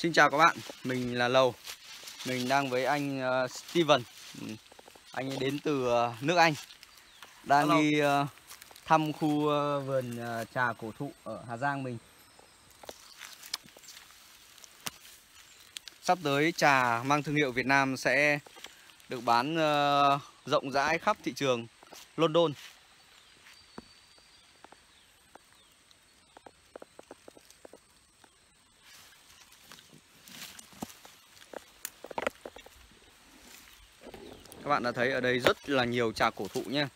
Xin chào các bạn, mình là Lầu. Mình đang với anh Steven. Anh ấy đến từ nước Anh. Đang Hello. đi thăm khu vườn trà cổ thụ ở Hà Giang mình. Sắp tới trà mang thương hiệu Việt Nam sẽ được bán rộng rãi khắp thị trường London. Các bạn đã thấy ở đây rất là nhiều trà cổ thụ nhé.